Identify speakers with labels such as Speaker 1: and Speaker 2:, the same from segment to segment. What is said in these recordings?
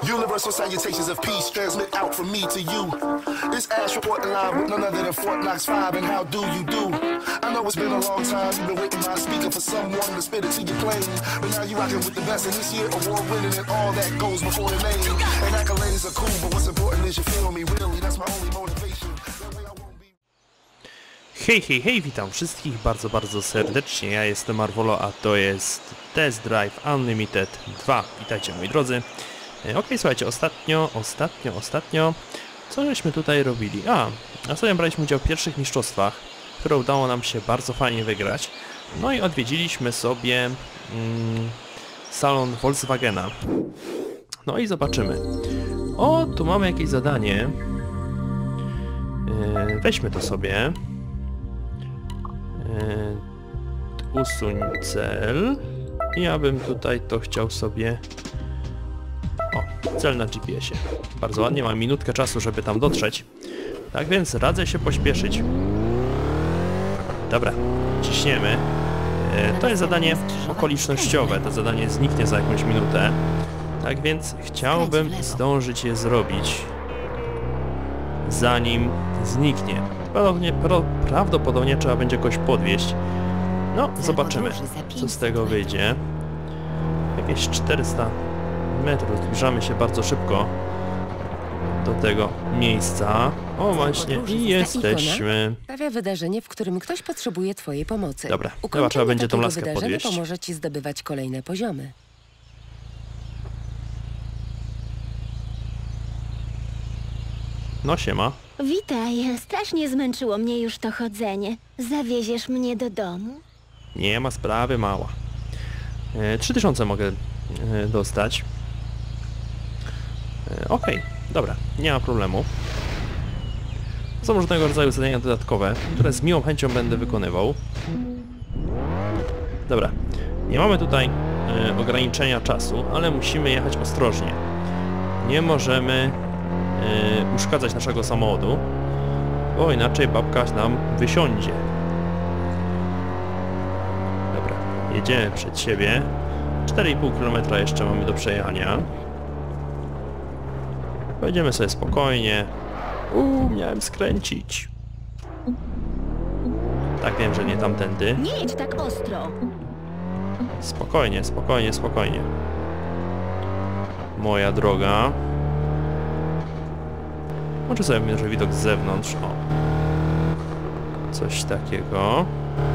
Speaker 1: Universal salutations of peace transmit out from me to you. This Ash reporting live with none other than Fort Knox 5, and how do you do? I know it's been a long time, you've been waiting by speaker for someone to spit it to your plane. But now you're rocking with the best, and this year award winning and all that goes before the name. And accolades are cool, but what's important is you feel me, really, that's my only motivation.
Speaker 2: Hej, hej, hej, witam wszystkich bardzo serdecznie, ja jestem Marvolo, a to jest Test Drive Unlimited 2. Witajcie moi drodzy. Okej, słuchajcie, ostatnio, co żeśmy tutaj robili? Ostatnio braliśmy udział w pierwszych mistrzostwach, które udało nam się bardzo fajnie wygrać. No i odwiedziliśmy sobie salon Volkswagena. No i zobaczymy. O, tu mamy jakieś zadanie. Weźmy to sobie. Usuń cel. Ja bym tutaj to chciał sobie... O, cel na GPS-ie. Bardzo ładnie, mam minutkę czasu, żeby tam dotrzeć. Tak więc radzę się pośpieszyć. Dobra, ciśniemy. To jest zadanie okolicznościowe. To zadanie zniknie za jakąś minutę. Tak więc chciałbym zdążyć je zrobić, zanim zniknie. Prawdopodobnie trzeba będzie kogoś podwieźć. No, zobaczymy, co z tego wyjdzie. Jakieś 400 metrów. Zbliżamy się bardzo szybko do tego miejsca. O, właśnie, i jesteśmy.
Speaker 3: Stawia wydarzenie, w którym ktoś potrzebuje twojej pomocy.
Speaker 2: Dobra, chyba trzeba będzie tą laskę podwieźć.
Speaker 3: Pomoże ci zdobywać kolejne poziomy.
Speaker 2: No, siema.
Speaker 4: Witaj, strasznie zmęczyło mnie już to chodzenie. Zawieziesz mnie do domu?
Speaker 2: Nie ma sprawy, mała. 3000 mogę dostać. Okej, dobra, nie ma problemu. Są różnego rodzaju zadania dodatkowe, które z miłą chęcią będę wykonywał. Dobra, nie mamy tutaj ograniczenia czasu, ale musimy jechać ostrożnie. Nie możemy uszkadzać naszego samochodu, bo inaczej babka nam wysiądzie. Dobra, jedziemy przed siebie. 4,5 km jeszcze mamy do przejechania. Pojedziemy sobie spokojnie. Miałem skręcić. Tak, wiem, że nie tamtędy.
Speaker 4: Nie jedź tak ostro.
Speaker 2: Spokojnie. Moja droga. Może sobie mierzę widok z zewnątrz. O. Coś takiego.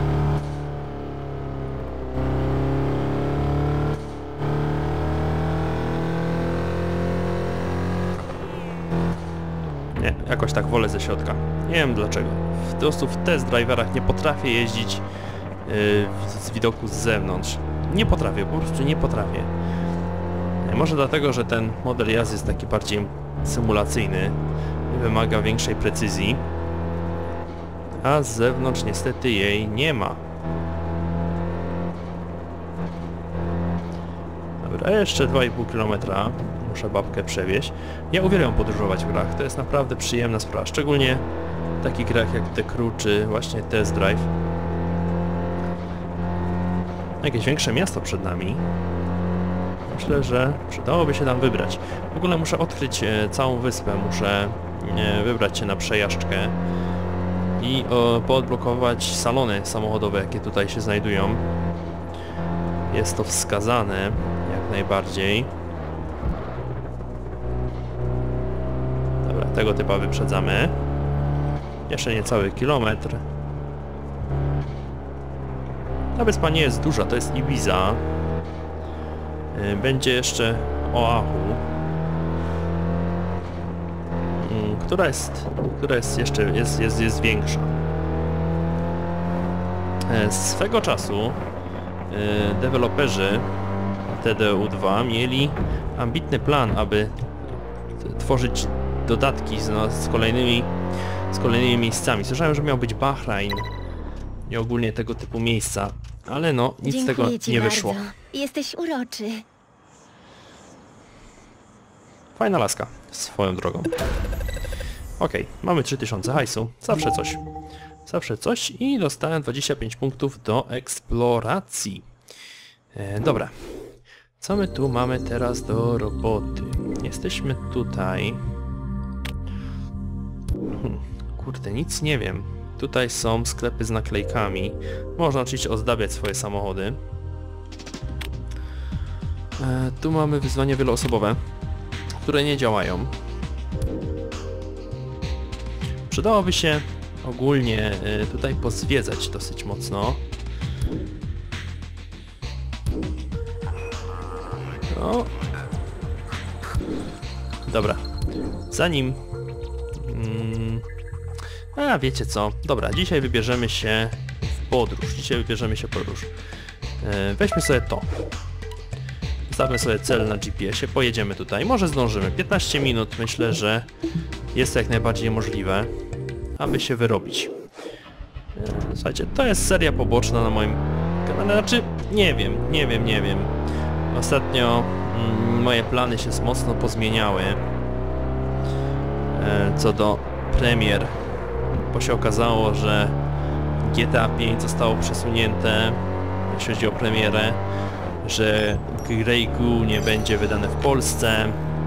Speaker 2: Nie, jakoś tak wolę ze środka. Nie wiem dlaczego. Po prostu w test driverach nie potrafię jeździć z widoku z zewnątrz. Nie potrafię, po prostu nie potrafię. Może dlatego, że ten model jazdy jest taki bardziej symulacyjny. Wymaga większej precyzji, a z zewnątrz niestety jej nie ma. Dobra, jeszcze 2,5 km. Muszę babkę przewieźć. Ja uwielbiam podróżować w grach, to jest naprawdę przyjemna sprawa, szczególnie w takich grach jak The Crew czy właśnie Test Drive. Jakieś większe miasto przed nami. Myślę, że przydałoby się tam wybrać. W ogóle muszę odkryć całą wyspę, muszę wybrać się na przejażdżkę i poodblokować salony samochodowe, jakie tutaj się znajdują. Jest to wskazane jak najbardziej. Dobra, tego typa wyprzedzamy. Jeszcze niecały kilometr. Ta wyspa nie jest duża, to jest Ibiza. Będzie jeszcze Oahu, która jest jeszcze jest większa. Swego czasu deweloperzy TDU2 mieli ambitny plan, aby tworzyć dodatki z kolejnymi miejscami. Słyszałem, że miał być Bahrain i ogólnie tego typu miejsca, ale no nic z tego nie wyszło.
Speaker 4: Jesteś uroczy.
Speaker 2: Fajna laska, swoją drogą. Okej, mamy 3000 hajsu, zawsze coś i dostałem 25 punktów do eksploracji. Dobra, co my tu mamy teraz do roboty? Jesteśmy tutaj. Kurde, nic nie wiem. Tutaj są sklepy z naklejkami. Można oczywiście ozdabiać swoje samochody. Tu mamy wyzwania wieloosobowe, które nie działają. Przydałoby się ogólnie tutaj pozwiedzać dosyć mocno. No. Dobra. Zanim... A wiecie co? Dobra, dzisiaj wybierzemy się w podróż. Weźmy sobie to. Zostawmy sobie cel na GPS-ie, pojedziemy tutaj. Może zdążymy. 15 minut myślę, że jest to jak najbardziej możliwe, aby się wyrobić. Słuchajcie, to jest seria poboczna na moim kanale. Znaczy, nie wiem. Ostatnio moje plany się mocno pozmieniały co do premier, bo się okazało, że GTA 5 zostało przesunięte, jeśli chodzi o premierę, że Grey Goo nie będzie wydane w Polsce.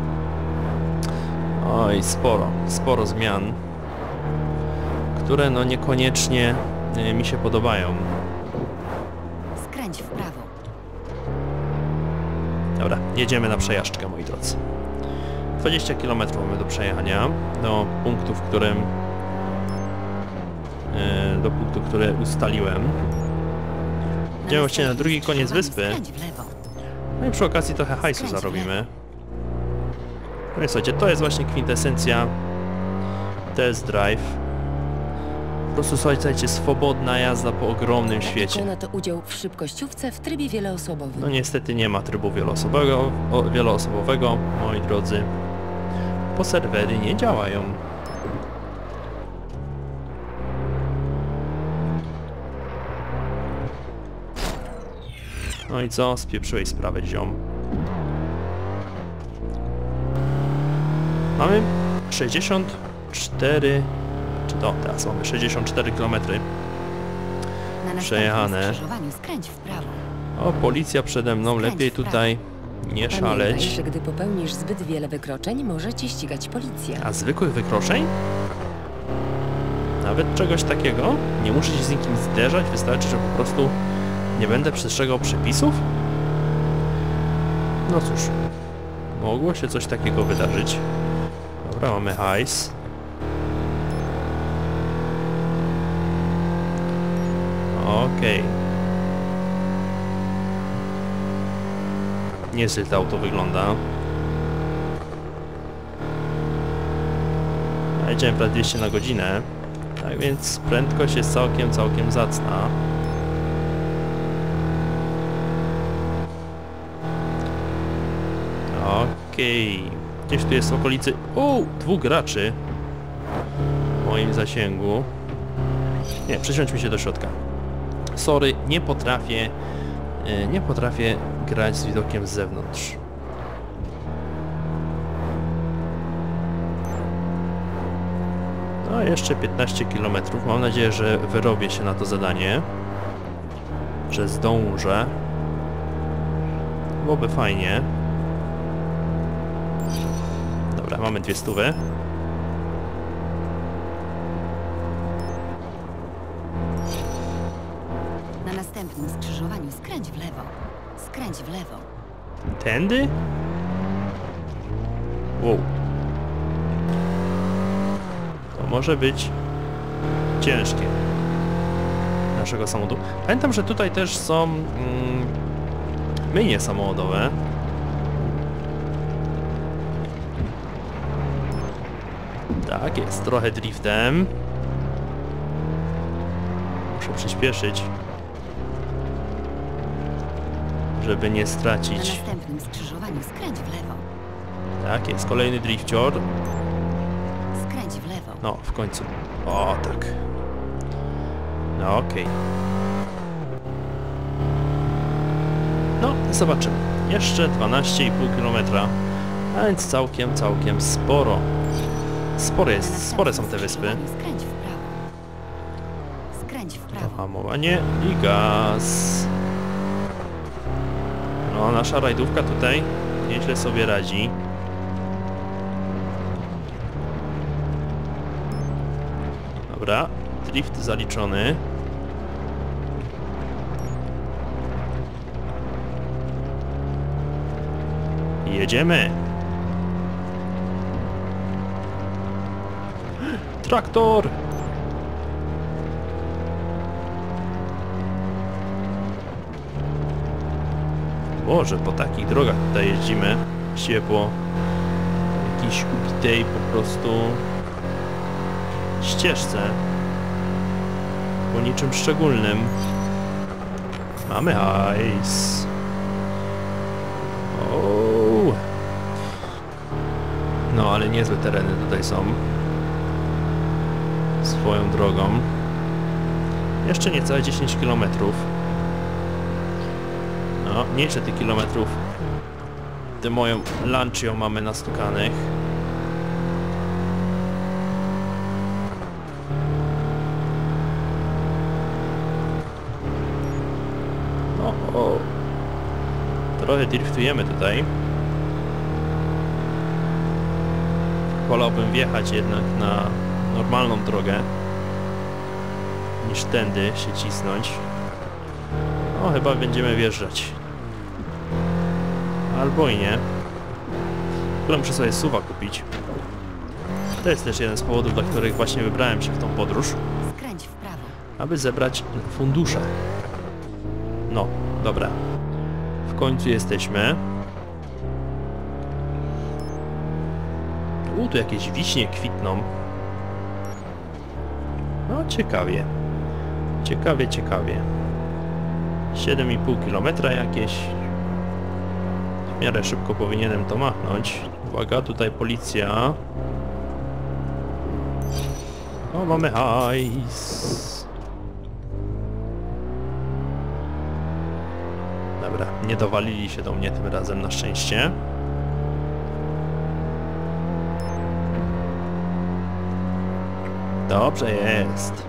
Speaker 2: Oj, sporo zmian, które no niekoniecznie mi się podobają.
Speaker 3: Skręć w prawo.
Speaker 2: Dobra, jedziemy na przejażdżkę, moi drodzy. 20 km mamy do przejechania, do punktu, który ustaliłem. Idziemy właściwie na drugi koniec wyspy. No i przy okazji trochę hajsu zarobimy. No i słuchajcie, to jest właśnie kwintesencja Test Drive. Po prostu słuchajcie, swobodna jazda po ogromnym świecie.
Speaker 3: Na to udział w szybkościówce w trybie wieloosobowym.
Speaker 2: No niestety nie ma trybu wieloosobowego, moi drodzy. Bo serwery nie działają. No i co? Spieprzyłeś sprawę, ziom. Mamy 64... Czy to? Teraz mamy 64 km przejechane.
Speaker 3: Skręć w prawo.
Speaker 2: O, policja przede mną. Lepiej tutaj nie
Speaker 3: Pamiętaj,
Speaker 2: szaleć.
Speaker 3: że gdy popełnisz zbyt wiele wykroczeń, może cię ścigać policja.
Speaker 2: A zwykłych wykroczeń? Nawet czegoś takiego? Nie muszę się z nikim zderzać? Wystarczy, że po prostu nie będę przestrzegał przepisów? No cóż, mogło się coś takiego wydarzyć. Dobra, mamy hajs. Okej. Nieźle to auto wygląda. A jedziemy prawie 200 na godzinę. Tak więc prędkość jest całkiem zacna. Okej. Gdzieś tu jest w okolicy... dwóch graczy. W moim zasięgu. Nie, przesiądźmy się do środka. Sorry, nie potrafię grać z widokiem z zewnątrz. No jeszcze 15 km. Mam nadzieję, że wyrobię się na to zadanie. Że zdążę. Byłoby fajnie. Dobra, mamy 200.
Speaker 3: Na następnym skrzyżowaniu skręć w lewo. Skręć w lewo.
Speaker 2: Tędy? Wow. To może być ciężkie. Naszego samochodu. Pamiętam, że tutaj też są myjnie samochodowe. Tak jest, trochę driftem. Muszę przyspieszyć, żeby nie
Speaker 3: Na
Speaker 2: stracić.
Speaker 3: następnym skrzyżowaniu skręć w lewo.
Speaker 2: Tak jest, kolejny drifcior.
Speaker 3: Skręć w lewo.
Speaker 2: No, w końcu. O, tak. No, okej. No, zobaczymy. Jeszcze 12,5 km. A więc całkiem sporo. Spore są te wyspy.
Speaker 3: Skręć w prawo. Skręć w prawo.
Speaker 2: Hamowanie i gaz. No, nasza rajdówka tutaj nieźle sobie radzi. Dobra, drift zaliczony. Jedziemy. Traktor! Boże, po takich drogach tutaj jeździmy. Właściwie po jakiejś ubitej po prostu ścieżce. Po niczym szczególnym. Mamy hajs. Ooo. No, ale niezłe tereny tutaj są. Swoją drogą. Jeszcze niecałe 10 km. No, mniejsze tych kilometrów. Tę moją Lancią mamy nastukanych. No, o. Trochę driftujemy tutaj. Wolałbym wjechać jednak na normalną drogę, niż tędy się cisnąć. No, chyba będziemy wjeżdżać. Albo i nie. Muszę sobie suwa kupić. To jest też jeden z powodów, dla których właśnie wybrałem się w tą podróż.
Speaker 3: Skręć w prawo.
Speaker 2: Aby zebrać fundusze. No, dobra. W końcu jesteśmy. Tu jakieś wiśnie kwitną. No, ciekawie. Ciekawie, ciekawie. 7,5 km jakieś. W miarę szybko powinienem to machnąć. Uwaga, tutaj policja. O, mamy hajs. Dobra, nie dowalili się do mnie tym razem na szczęście. Dobrze jest.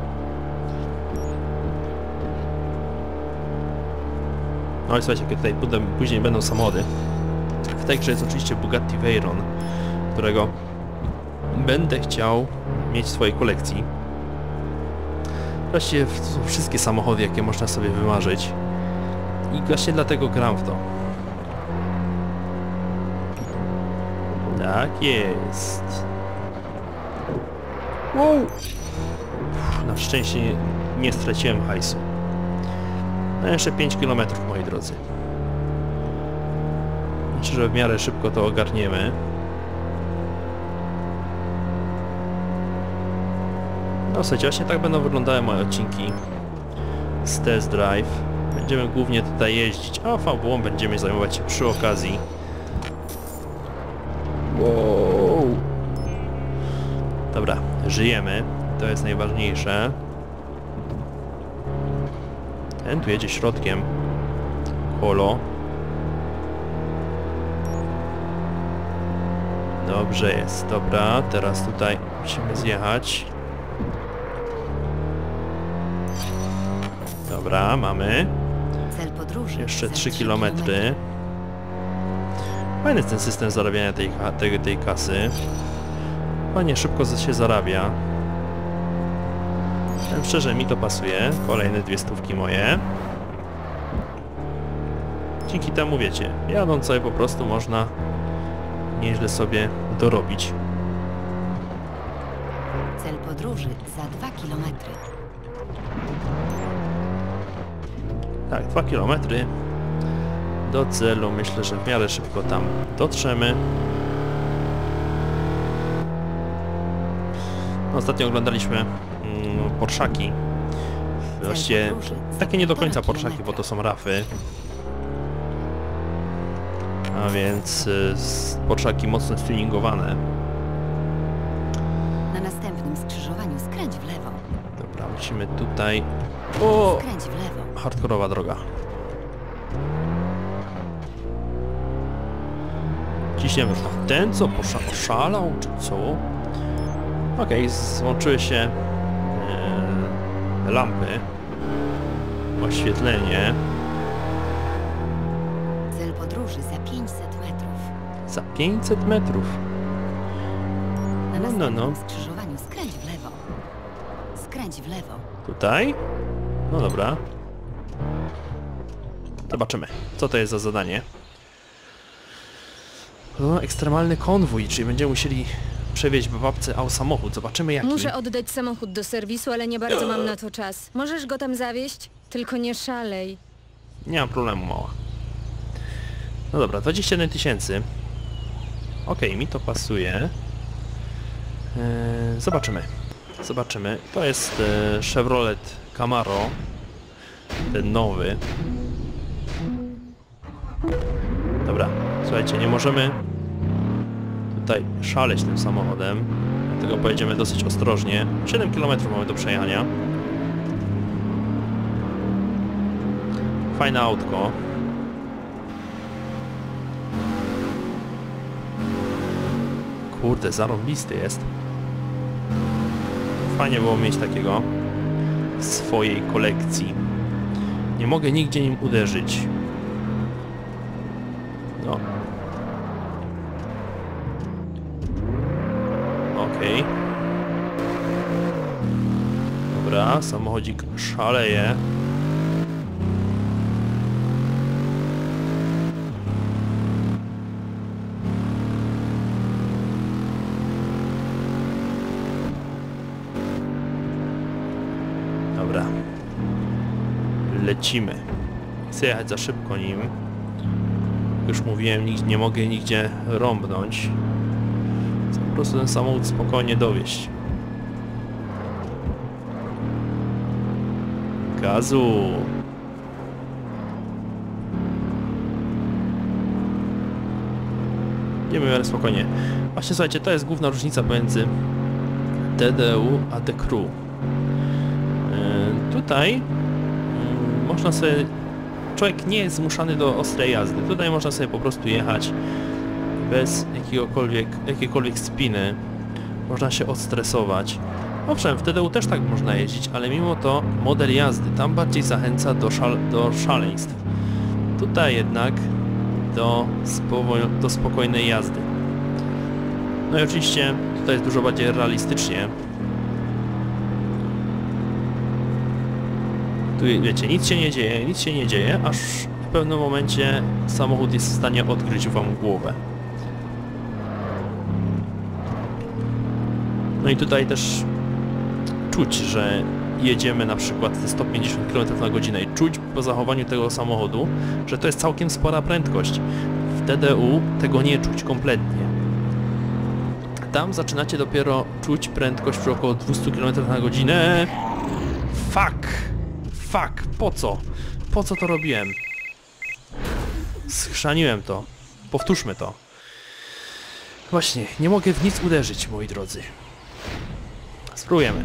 Speaker 2: No i słuchajcie, jakie tutaj później będą samochody. W tej grze jest oczywiście Bugatti Veyron, którego będę chciał mieć w swojej kolekcji. Właściwie to są wszystkie samochody, jakie można sobie wymarzyć. I właśnie dlatego gram w to. Tak jest. Wow. Na szczęście nie straciłem hajsu. No jeszcze 5 km, moi drodzy. Myślę, że w miarę szybko to ogarniemy. No słuchajcie, właśnie tak będą wyglądały moje odcinki z Test Drive. Będziemy głównie tutaj jeździć, a fabułą będziemy zajmować się przy okazji. Wow. Dobra, żyjemy. To jest najważniejsze. Ten tu jedzie środkiem. Holo. Dobrze jest, dobra. Teraz tutaj musimy zjechać. Dobra, mamy.
Speaker 3: Cel podróży.
Speaker 2: Jeszcze 3 km. Fajny jest ten system zarabiania tej kasy. Fajnie szybko się zarabia. Szczerze mi to pasuje. Kolejne 200 moje. Dzięki temu wiecie, jadąc sobie po prostu można nieźle sobie dorobić.
Speaker 3: Cel podróży za 2 km.
Speaker 2: Tak, 2 km do celu. Myślę, że w miarę szybko tam dotrzemy. Ostatnio oglądaliśmy Porszaki. Właściwie takie nie do końca Porszaki, bo to są rafy. A więc Porszaki mocno stuningowane.
Speaker 3: Na następnym skrzyżowaniu skręć w lewo.
Speaker 2: Dobra, musimy tutaj... O!
Speaker 3: Skręć w lewo.
Speaker 2: Hardkorowa droga. Ciśniemy. Ten co? Oszalał? Czy co? Okej, złączyły się lampy. Oświetlenie.
Speaker 3: Cel podróży za 500 metrów.
Speaker 2: Za 500 metrów.
Speaker 3: Na
Speaker 2: No,
Speaker 3: następnym
Speaker 2: no.
Speaker 3: skrzyżowaniu skręć w lewo. skręć w lewo.
Speaker 2: Tutaj? No dobra. Zobaczymy, co to jest za zadanie. No, ekstremalny konwój, czyli będziemy musieli przewieźć babce samochód. Zobaczymy jaki.
Speaker 5: Muszę oddać samochód do serwisu, ale nie bardzo mam na to czas. Możesz go tam zawieźć? Tylko nie szalej.
Speaker 2: Nie mam problemu, mała. No dobra, 21 000. Okej, mi to pasuje. Zobaczymy. Zobaczymy. To jest Chevrolet Camaro. Ten nowy. Dobra, słuchajcie, nie możemy tutaj szaleć tym samochodem. Dlatego pojedziemy dosyć ostrożnie. 7 km mamy do przejechania. Fajne autko. Kurde, zarąbisty jest. Fajnie było mieć takiego w swojej kolekcji. Nie mogę nigdzie nim uderzyć. No. Okej. Dobra, samochodzik szaleje. Dobra. Lecimy. Chcę jechać za szybko nim. Już mówiłem, nie mogę nigdzie rąbnąć. Chcę po prostu ten samochód spokojnie dowieźć. Gazu! Idziemy w miarę spokojnie. Właśnie słuchajcie, to jest główna różnica pomiędzy TDU a The Crew. Tutaj można sobie... Człowiek nie jest zmuszany do ostrej jazdy. Tutaj można sobie po prostu jechać bez jakiejkolwiek spiny. Można się odstresować. Owszem, w TDU też tak można jeździć, ale mimo to model jazdy tam bardziej zachęca do szaleństw. Tutaj jednak do spokojnej jazdy. No i oczywiście tutaj jest dużo bardziej realistycznie. Tu wiecie, nic się nie dzieje, aż w pewnym momencie samochód jest w stanie odgryźć wam głowę. No i tutaj też czuć, że jedziemy na przykład te 150 km na godzinę i czuć po zachowaniu tego samochodu, że to jest całkiem spora prędkość. W TDU tego nie czuć kompletnie. Tam zaczynacie dopiero czuć prędkość przy około 200 km na godzinę. Fuck, po co? Po co to robiłem? Schrzaniłem to. Powtórzmy to. Właśnie, nie mogę w nic uderzyć, moi drodzy. Spróbujemy.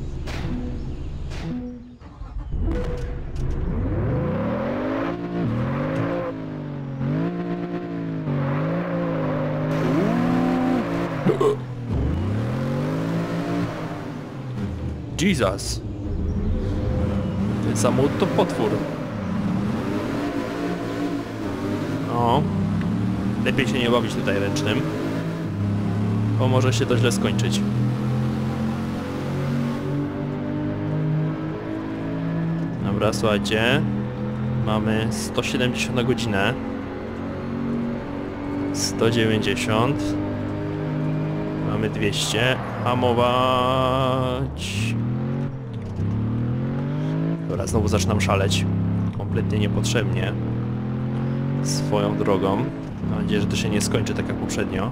Speaker 2: Jesus. Ten samochód to potwór. No. Lepiej się nie bawić tutaj ręcznym, bo może się to źle skończyć. Dobra, słuchajcie. Mamy 170 na godzinę. 190. Mamy 200. Hamować. Dobra, znowu zaczynam szaleć. Kompletnie niepotrzebnie. Swoją drogą. Mam nadzieję, że to się nie skończy tak jak poprzednio.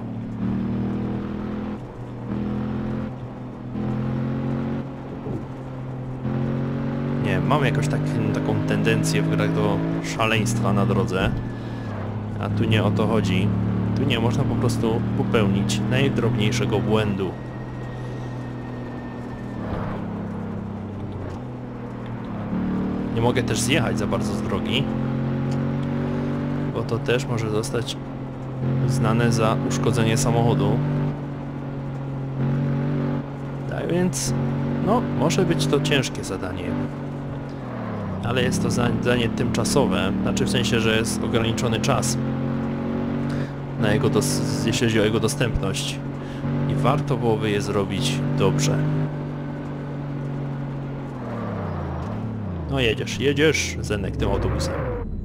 Speaker 2: Nie, mam jakoś taką tendencję w grach do szaleństwa na drodze. A tu nie o to chodzi. Tu nie można po prostu popełnić najdrobniejszego błędu. Nie mogę też zjechać za bardzo z drogi, bo to też może zostać uznane za uszkodzenie samochodu. Tak więc, no, może być to ciężkie zadanie. Ale jest to zadanie tymczasowe, znaczy w sensie, że jest ograniczony czas, na jeśli chodzi o jego dostępność. I warto byłoby je zrobić dobrze. No jedziesz, jedziesz, Zenek, tym autobusem.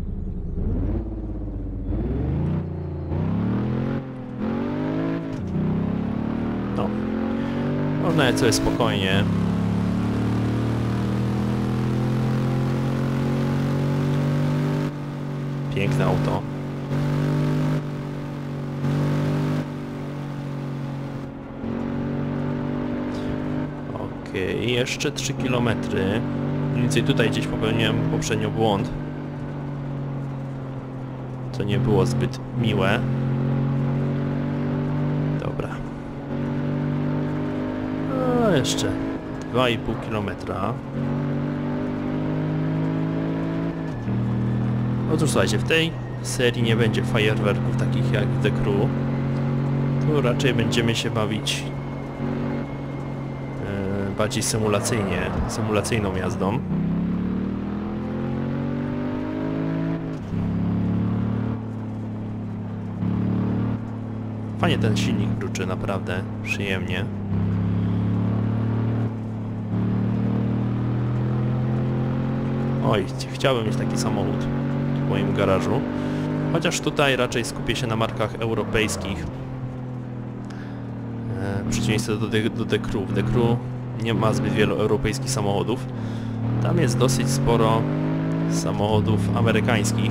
Speaker 2: No. Można jechać sobie spokojnie. Piękne auto. Okej, jeszcze 3 km. Mniej więcej tutaj gdzieś popełniłem poprzednio błąd. Co nie było zbyt miłe. Dobra. A jeszcze 2,5 km. Otóż słuchajcie, w tej serii nie będzie fajerwerków takich jak w The Crew. Tu raczej będziemy się bawić bardziej symulacyjną jazdą. Fajnie ten silnik bruczy, naprawdę przyjemnie. Oj, chciałbym mieć taki samochód w moim garażu. Chociaż tutaj raczej skupię się na markach europejskich. W przeciwieństwie do The Crew. W The Crew nie ma zbyt wielu europejskich samochodów. Tam jest dosyć sporo samochodów amerykańskich.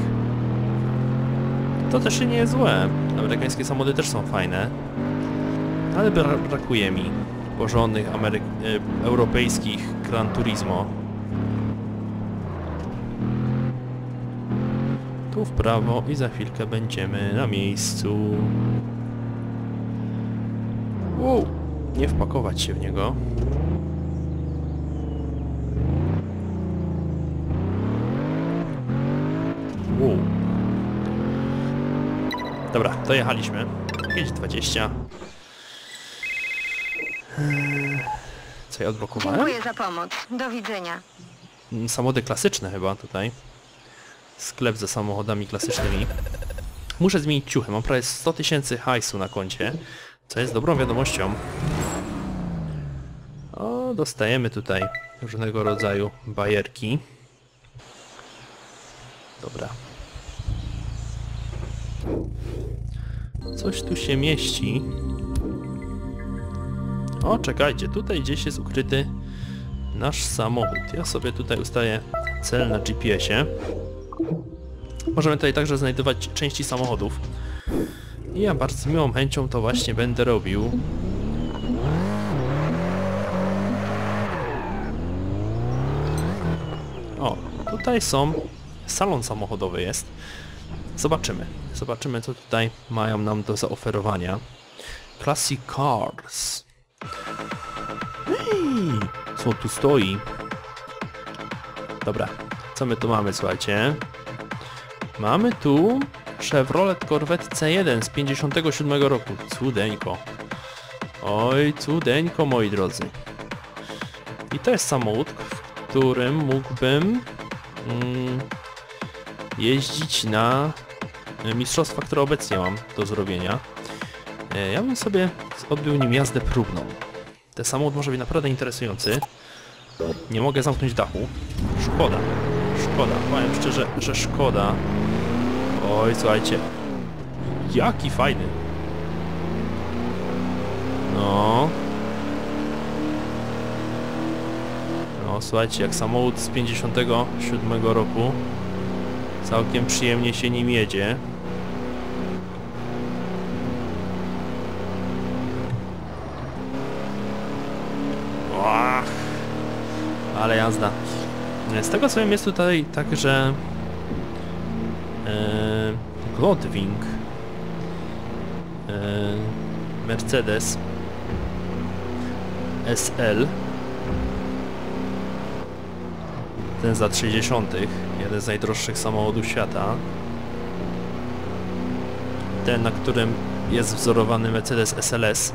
Speaker 2: To też nie jest złe. Amerykańskie samochody też są fajne. Ale brakuje mi porządnych europejskich Gran Turismo. Tu w prawo i za chwilkę będziemy na miejscu. Nie wpakować się w niego. Dobra, dojechaliśmy. 5:20. Co ja odblokowałem?
Speaker 5: Dziękuję za pomoc. Do widzenia.
Speaker 2: Samochody klasyczne chyba tutaj. Sklep ze samochodami klasycznymi. Muszę zmienić ciuchy. Mam prawie 100 000 hajsu na koncie. Co jest dobrą wiadomością. O, dostajemy tutaj różnego rodzaju bajerki. Dobra. Coś tu się mieści. O, czekajcie, tutaj gdzieś jest ukryty nasz samochód. Ja sobie tutaj ustawię cel na GPS-ie. Możemy tutaj także znajdować części samochodów. I ja bardzo z miłą chęcią to właśnie będę robił. O, tutaj salon samochodowy jest. Zobaczymy. Zobaczymy, co tutaj mają nam do zaoferowania. Classic Cars. Hej, co tu stoi? Dobra, co my tu mamy, słuchajcie? Mamy tu Chevrolet Corvette C1 z 57 roku. Cudeńko. Oj, cudeńko, moi drodzy. I to jest samochód, w którym mógłbym jeździć na mistrzostwa, które obecnie mam do zrobienia. Ja bym sobie odbył nim jazdę próbną. Ten samochód może być naprawdę interesujący. Nie mogę zamknąć dachu. Szkoda. Szkoda. Powiem szczerze, że szkoda. Oj, słuchajcie. Jaki fajny. No. No, słuchajcie, jak samochód z 57 roku. Całkiem przyjemnie się nim jedzie. Ach, ale jazda. Z tego co wiem, jest tutaj także Goldwing, Mercedes SL, ten z lat 60., jeden z najdroższych samochodów świata, ten, na którym jest wzorowany Mercedes SLS.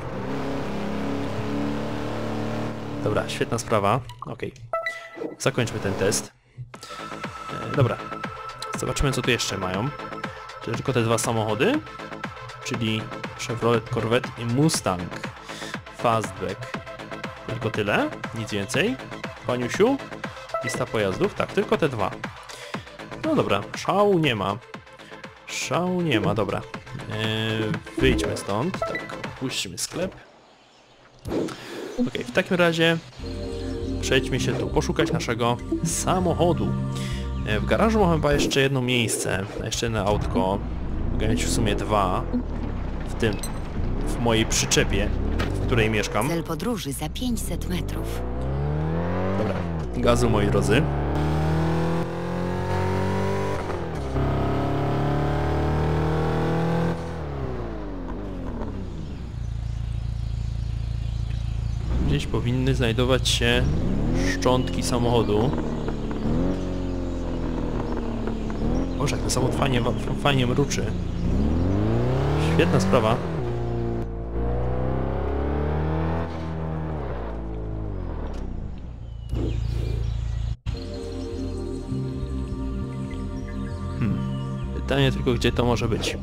Speaker 2: Dobra, świetna sprawa. Okej. Zakończmy ten test. Dobra. Zobaczymy, co tu jeszcze mają. Czy tylko te dwa samochody? Czyli Chevrolet Corvette i Mustang Fastback. Tylko tyle? Nic więcej? Paniusiu? Lista pojazdów? Tak, tylko te dwa. No dobra, szału nie ma. Szału nie ma, dobra. Wyjdźmy stąd. Tak, opuśćmy sklep. Ok, w takim razie przejdźmy się tu, poszukać naszego samochodu. W garażu mamy chyba jeszcze jedno miejsce, jeszcze jedno autko. Mogę mieć w sumie dwa. W mojej przyczepie, w której mieszkam.
Speaker 3: Cel podróży za 500 metrów.
Speaker 2: Dobra, gazu moi drodzy. Gdzieś powinny znajdować się szczątki samochodu. Boże, jak ten samochód fajnie mruczy. Świetna sprawa. Pytanie tylko, gdzie to może być.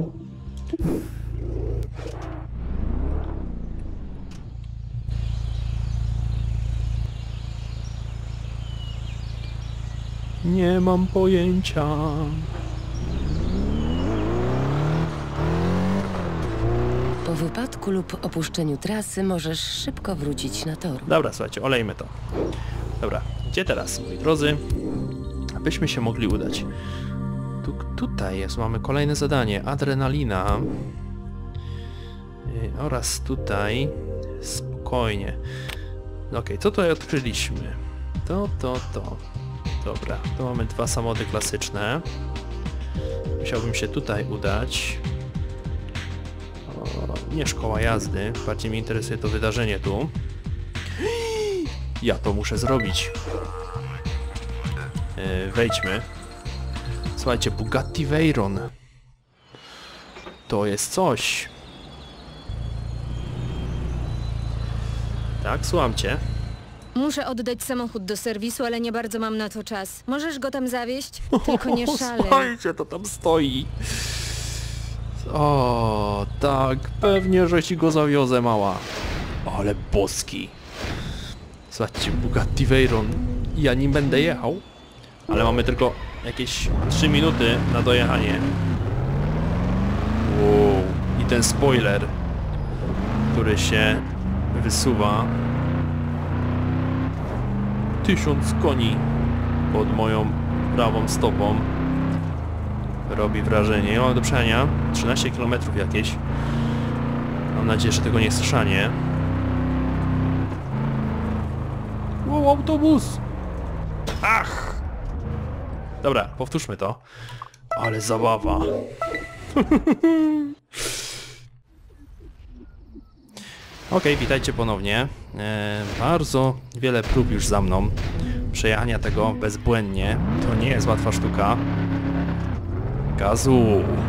Speaker 2: Nie mam pojęcia.
Speaker 6: Po wypadku lub opuszczeniu trasy możesz szybko wrócić na tor.
Speaker 2: Dobra, słuchajcie, olejmy to. Dobra, gdzie teraz, moi drodzy? Abyśmy się mogli udać. Tutaj jest, mamy kolejne zadanie. Adrenalina. Oraz tutaj. Spokojnie. Okej, co tutaj odkryliśmy? To. Dobra, tu mamy dwa samochody klasyczne. Musiałbym się tutaj udać. Nie szkoła jazdy, bardziej mnie interesuje to wydarzenie tu. Ja to muszę zrobić. Wejdźmy. Słuchajcie, Bugatti Veyron. To jest coś. Tak, słucham cię.
Speaker 5: Muszę oddać samochód do serwisu, ale nie bardzo mam na to czas. Możesz go tam zawieźć? Tylko nie szalej.
Speaker 2: Słuchajcie, to tam stoi. O, tak, pewnie, że ci go zawiozę, mała. Ale boski. Słuchajcie, Bugatti Veyron. Ja nim będę jechał, ale mamy tylko jakieś 3 minuty na dojechanie. Wow. I ten spoiler, który się wysuwa. 1000 koni pod moją prawą stopą. Robi wrażenie. Ja mam do przejechania 13 km jakieś. Mam nadzieję, że tego nie jest szanie. Wow, autobus! Ach! Dobra, powtórzmy to. Ale zabawa. Okej, witajcie ponownie. Bardzo wiele prób już za mną. Przejechania tego bezbłędnie. To nie jest łatwa sztuka. Gazu.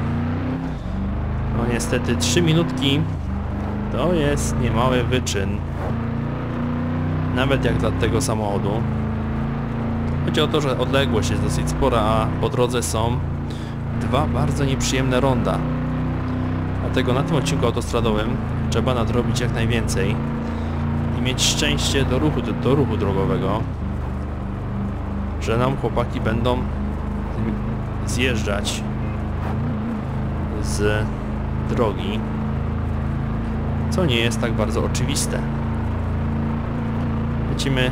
Speaker 2: No niestety 3 minutki to jest niemały wyczyn. Nawet jak dla tego samochodu. Chodzi o to, że odległość jest dosyć spora, a po drodze są 2 bardzo nieprzyjemne ronda. Dlatego na tym odcinku autostradowym trzeba nadrobić jak najwięcej i mieć szczęście do ruchu drogowego, że nam chłopaki będą zjeżdżać z drogi, co nie jest tak bardzo oczywiste. Lecimy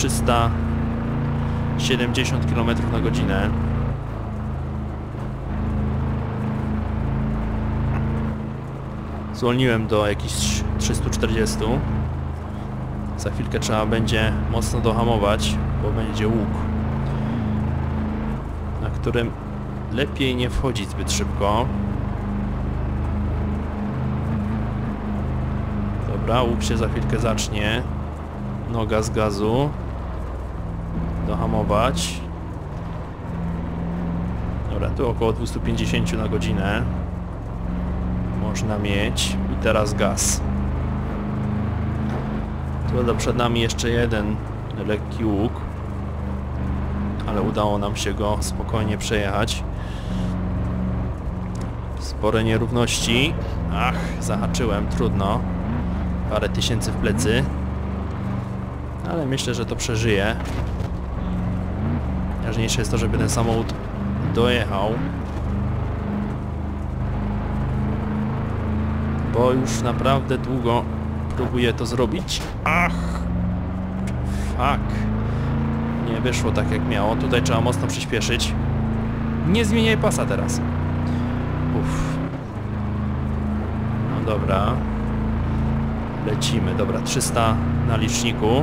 Speaker 2: 370 km na godzinę. Zwolniłem do jakichś 340. Za chwilkę trzeba będzie mocno dohamować, bo będzie łuk, na którym lepiej nie wchodzić zbyt szybko. Dobra, łuk się za chwilkę zacznie. Noga z gazu. Dohamować. Dobra, tu około 250 na godzinę można mieć. I teraz gaz. Tu przed nami jeszcze jeden lekki łuk, ale udało nam się go spokojnie przejechać. Spore nierówności. Ach, zahaczyłem, trudno. Parę tysięcy w plecy. Ale myślę, że to przeżyję. Najważniejsze jest to, żeby ten samochód dojechał. Bo już naprawdę długo próbuję to zrobić. Ach! Fuck! Nie wyszło tak jak miało. Tutaj trzeba mocno przyspieszyć. Nie zmieniaj pasa teraz. Uff. No dobra. Lecimy. Dobra, 300 na liczniku.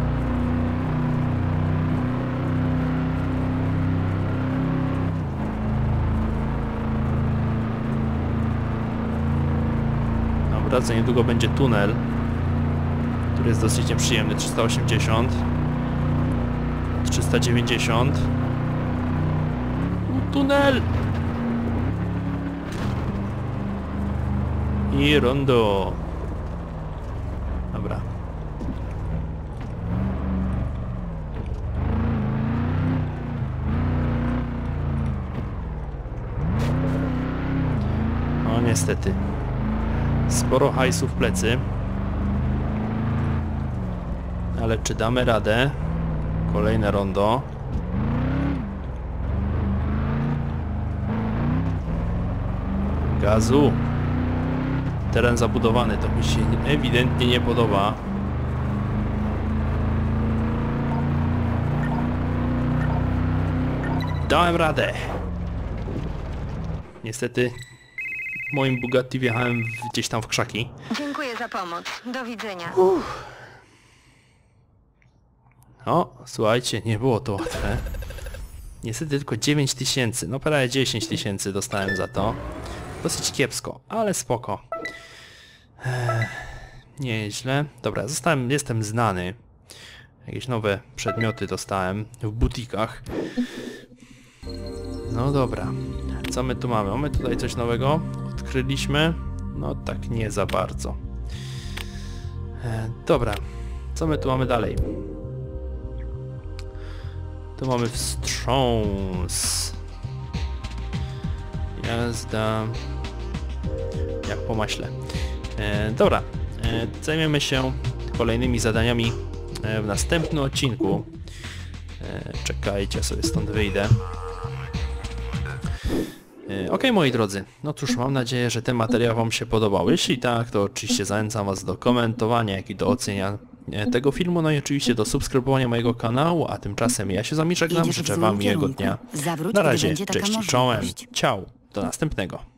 Speaker 2: Dobra, za niedługo będzie tunel, który jest dosyć nieprzyjemny. 380. 390. Tunel! I rondo. Dobra. No niestety. Sporo hajsu w plecy. Ale czy damy radę? Kolejne rondo. Gazu. Teren zabudowany, to mi się ewidentnie nie podoba. Dałem radę. Niestety moim Bugatti wjechałem gdzieś tam w krzaki.
Speaker 5: Dziękuję za pomoc. Do widzenia.
Speaker 2: O, słuchajcie, nie było to łatwe. Niestety tylko 9000, no prawie 10 000 dostałem za to. Dosyć kiepsko, ale spoko. Nieźle. Dobra, jestem znany. Jakieś nowe przedmioty dostałem w butikach. No dobra. Co my tu mamy? Mamy tutaj coś nowego? Odkryliśmy? No tak nie za bardzo. Dobra. Co my tu mamy dalej? Tu mamy wstrząs. Jazda jak po maśle. Dobra, zajmiemy się kolejnymi zadaniami w następnym odcinku. Czekajcie, sobie stąd wyjdę. Ok, moi drodzy, no cóż, mam nadzieję, że ten materiał wam się podobał. Jeśli tak, to oczywiście zachęcam was do komentowania, jak i do oceniania tego filmu, no i oczywiście do subskrybowania mojego kanału, a tymczasem ja się z wami żegnam, życzę wam miłego dnia. Na razie, cześć i czołem, ciao, do następnego.